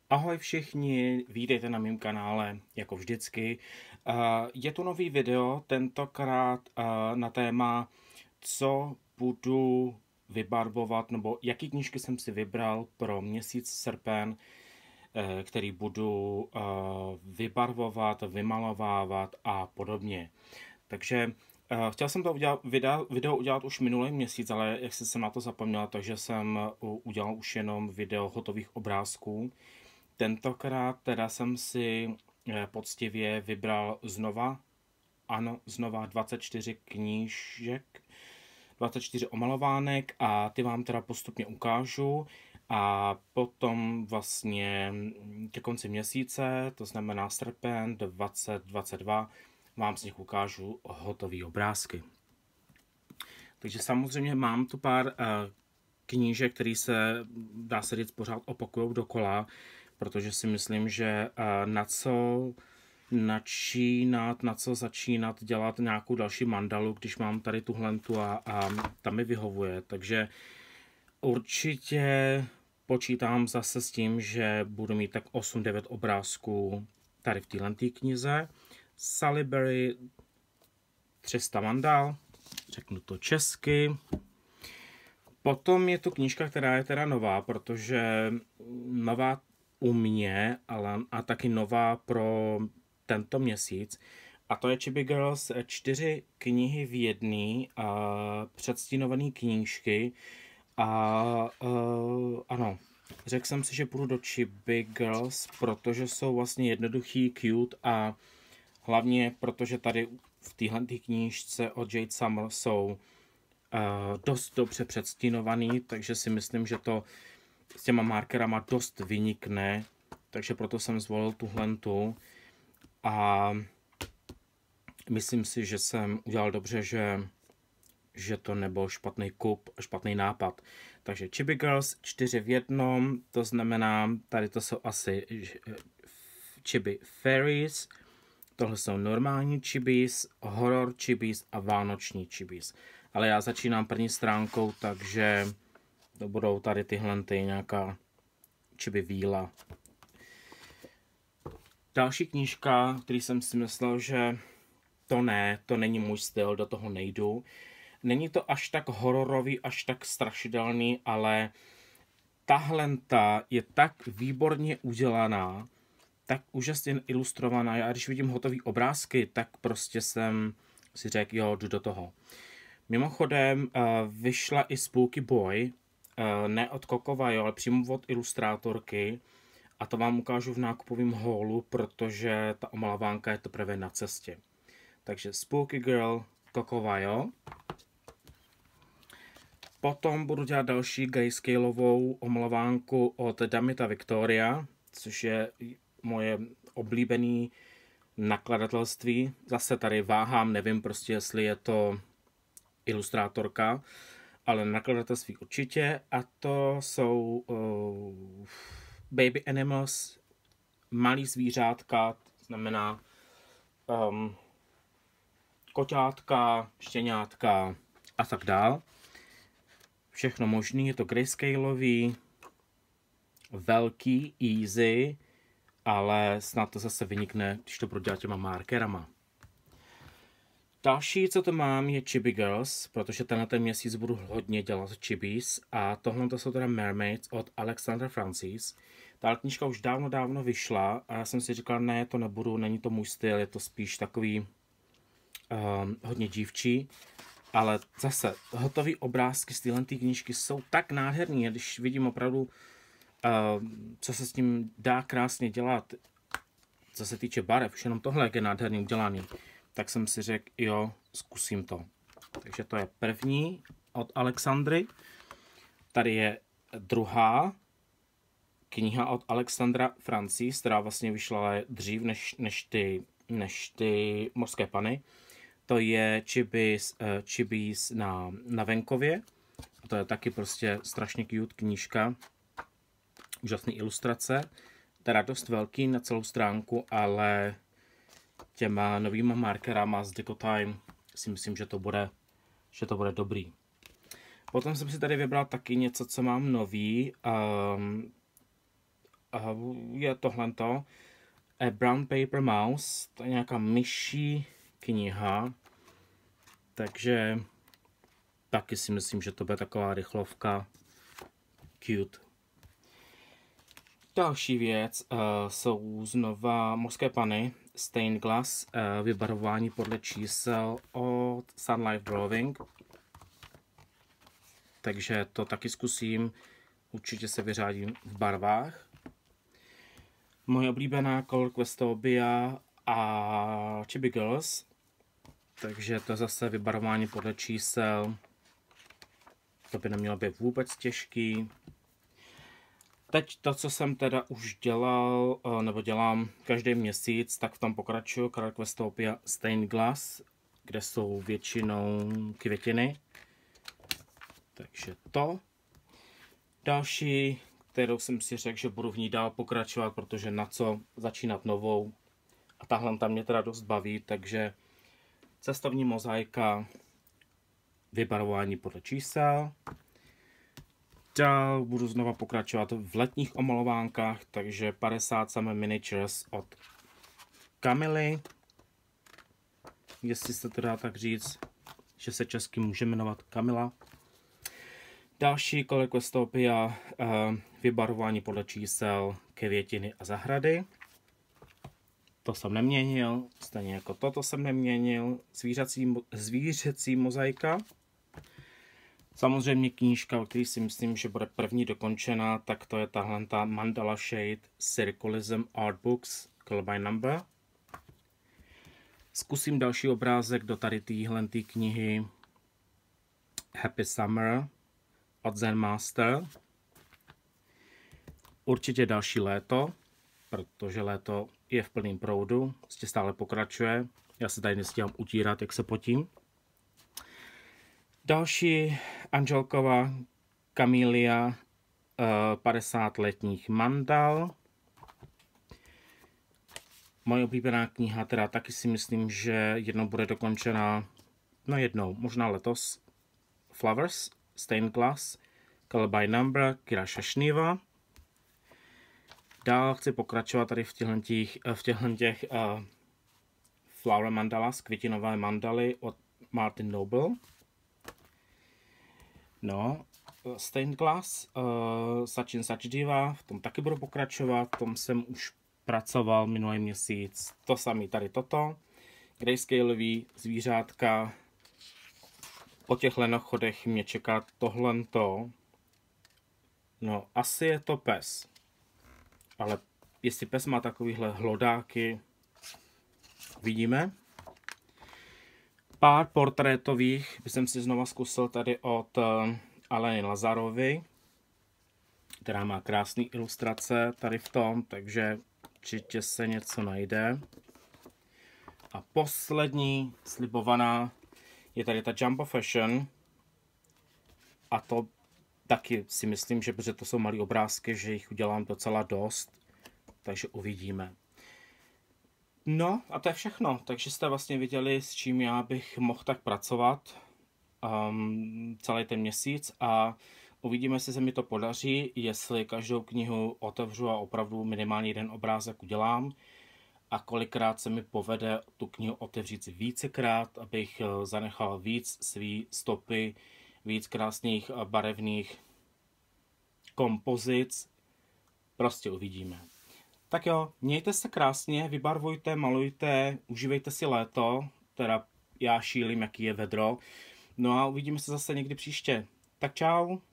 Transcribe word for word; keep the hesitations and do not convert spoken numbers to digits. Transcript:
Ahoj všichni, vítejte na mém kanále, jako vždycky. Je tu nový video, tentokrát na téma, co budu vybarvovat, nebo jaký knížky jsem si vybral pro měsíc srpen, který budu vybarvovat, vymalovávat a podobně. Takže chtěl jsem to udělat, video, video udělat už minulý měsíc, ale jak jsem na to zapomněl, takže jsem udělal už jenom video hotových obrázků. Tentokrát teda jsem si poctivě vybral znova, ano, znova dvacet čtyři knížek, dvacet čtyři omalovánek a ty vám teda postupně ukážu a potom vlastně ke konci měsíce, to znamená srpen dvacet dvacet dva, vám z nich ukážu hotové obrázky. Takže samozřejmě mám tu pár uh, knížek, které se, dá se říct, pořád opakují dokola, protože si myslím, že na co načínat, na co začínat dělat nějakou další mandalu, když mám tady tuhlentu a, a ta mi vyhovuje. Takže určitě počítám zase s tím, že budu mít tak osm devět obrázků tady v téhle knize. Salisbury tři sta mandal, řeknu to česky. Potom je tu knížka, která je teda nová, protože nová u mě, ale a taky nová pro tento měsíc. A to je Chibi Girls, čtyři knihy v jedné, předstínované knížky. A uh, ano, řekl jsem si, že půjdu do Chibi Girls, protože jsou vlastně jednoduchý, cute a hlavně protože tady v téhle knížce od Jade Summer jsou uh, dost dobře předstínovaný, takže si myslím, že to s těma markerama dost vynikne, takže proto jsem zvolil tuhlentu a myslím si, že jsem udělal dobře, že, že to nebyl špatný kup, špatný nápad. Takže Chibi Girls čtyři v jednom, to znamená, tady to jsou asi Chibi Fairies, tohle jsou normální chibis, horror chibis a vánoční chibis. Ale já začínám první stránkou, takže to budou tady tyhle ty nějaká chibi víla. Další knížka, který jsem si myslel, že to ne, to není můj styl, do toho nejdu. Není to až tak hororový, až tak strašidelný, ale tahle je tak výborně udělaná, tak úžasně ilustrovaná. Já když vidím hotové obrázky, tak prostě jsem si řekl, jo, jdu do toho. Mimochodem vyšla i Spooky Boy, ne od Kokovajo, ale přímo od ilustrátorky. A to vám ukážu v nákupovém haulu, protože ta omalovánka je teprve na cestě. Takže Spooky Girl, Kokovajo. Potom budu dělat další grayscalovou omalovánku od Damita Victoria, což je moje oblíbené nakladatelství. Zase tady váhám, nevím prostě, jestli je to ilustrátorka, ale nakladatelství určitě. A to jsou uh, baby animals, malý zvířátka, to znamená um, koťátka, štěňátka a tak dál. Všechno možný, je to grayscalový, velký, easy, ale snad to zase vynikne, když to budu dělat těma markerama. Další, co to mám, je Chibi Girls, protože tenhle ten měsíc budu hodně dělat chibis a tohle to jsou teda Mermaids od Alexandra Francis. Ta knížka už dávno, dávno vyšla a já jsem si říkal, ne, to nebudu, není to můj styl, je to spíš takový um, hodně dívčí. Ale zase, hotové obrázky z téhle knížky jsou tak nádherný, když vidím opravdu, uh, co se s tím dá krásně dělat, co se týče barev, už jenom tohle je nádherný udělaný, tak jsem si řekl, jo, zkusím to. Takže to je první od Alexandry. Tady je druhá kniha od Alexandra Francis, která vlastně vyšla dřív než, než, ty, než ty Mořské pany. To je Chibis, uh, Chibis na, na venkově. A to je taky prostě strašně cute knížka. Úžasné ilustrace. Teda dost velký na celou stránku, ale těma novýma markerama z Decotime si myslím, že to bude, že to bude dobrý. Potom jsem si tady vybral taky něco, co mám nový. Um, je tohleto. A Brown Paper Mouse, to je nějaká myší kniha, takže taky si myslím, že to bude taková rychlovka. Cute. Další věc uh, jsou znova mořské pany Stained Glass, uh, vybarvování podle čísel od Sun Life Drawing. Takže to taky zkusím, určitě se vyřádím v barvách. Moje oblíbená Color Questopia a Chibi Girls, takže to je zase vybarvování podle čísel. To by nemělo být vůbec těžký. Teď to, co jsem teda už dělal, nebo dělám každý měsíc, tak v tom pokračuju. Color Questopia Stained Glass, kde jsou většinou květiny. Takže to. Další, kterou jsem si řekl, že budu v ní dál pokračovat, protože na co začínat novou. A tahle tam mě teda dost baví, takže cestovní mozaika, vybarvování podle čísel. Dál budu znova pokračovat v letních omalovánkách, takže padesát Summer Miniatures od Kamily. Jestli se to dá tak říct, že se česky může jmenovat Kamila. Další Color Questopia, vybarvování podle čísel, květiny a zahrady. To jsem neměnil, stejně jako toto jsem neměnil. Zvířecí, zvířecí mozaika. Samozřejmě knížka, o které si myslím, že bude první dokončená, tak to je tahle ta Mandala Shade Circalism Artbooks Color by Number. Zkusím další obrázek do tady téhle knihy Happy Summer od Zen Master. Určitě další léto, protože léto je v plném proudu, prostě stále pokračuje. Já se tady nestíhám utírat, jak se potím. Další Angelkova Camellia, padesát letních mandal. Moje oblíbená kniha, teda taky si myslím, že jednou bude dokončena, no jednou, možná letos. Flowers, Stained Glass, Color by Number, Kira Šašniva. Dál chci pokračovat tady v těchto těch, v těchto těch uh, Flower Mandalas, květinové mandaly od Martin Noble. No, Stained Glass, uh, Sachin Sachdiva, v tom taky budu pokračovat, v tom jsem už pracoval minulý měsíc. To samé tady toto. Grayscaleový zvířátka. Po těch lenochodech mě čeká tohleto. No, asi je to pes. Ale jestli pes má takovýhle hlodáky, vidíme. Pár portrétových bych si znova zkusil tady od Aleny Lazarovy, která má krásné ilustrace tady v tom, takže určitě se něco najde. A poslední slibovaná je tady ta Jumbo Fashion. A to taky si myslím, že protože to jsou malé obrázky, že jich udělám docela dost, takže uvidíme. No a to je všechno, takže jste vlastně viděli, s čím já bych mohl tak pracovat um, celý ten měsíc a uvidíme, jestli se mi to podaří, jestli každou knihu otevřu a opravdu minimálně jeden obrázek udělám a kolikrát se mi povede tu knihu otevřít vícekrát, abych zanechal víc svý stopy, víc krásných barevných kompozic, prostě uvidíme. Tak jo, mějte se krásně, vybarvujte, malujte, užívejte si léto, teda já šílím, jaký je vedro. No a uvidíme se zase někdy příště. Tak čau.